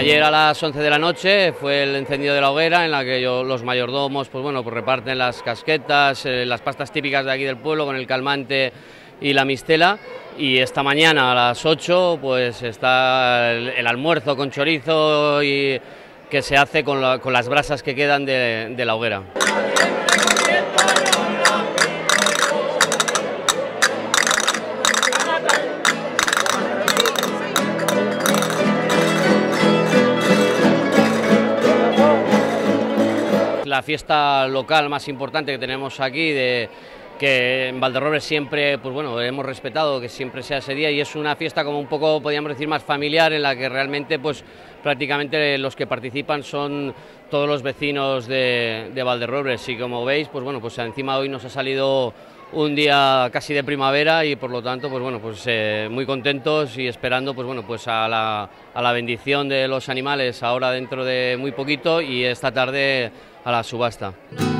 Ayer a las 11 de la noche fue el encendido de la hoguera, en la que los mayordomos pues reparten las casquetas, las pastas típicas de aquí del pueblo con el calmante y la mistela, y esta mañana a las 8 pues está el almuerzo con chorizo y que se hace con las brasas que quedan de la hoguera. La fiesta local más importante que tenemos aquí, que en Valderrobres siempre hemos respetado que siempre sea ese día, y es una fiesta como un poco, podríamos decir, más familiar, en la que realmente prácticamente los que participan son todos los vecinos de Valderrobres, y como veis encima hoy nos ha salido un día casi de primavera, y por lo tanto muy contentos y esperando a la bendición de los animales ahora dentro de muy poquito, y esta tarde a la subasta.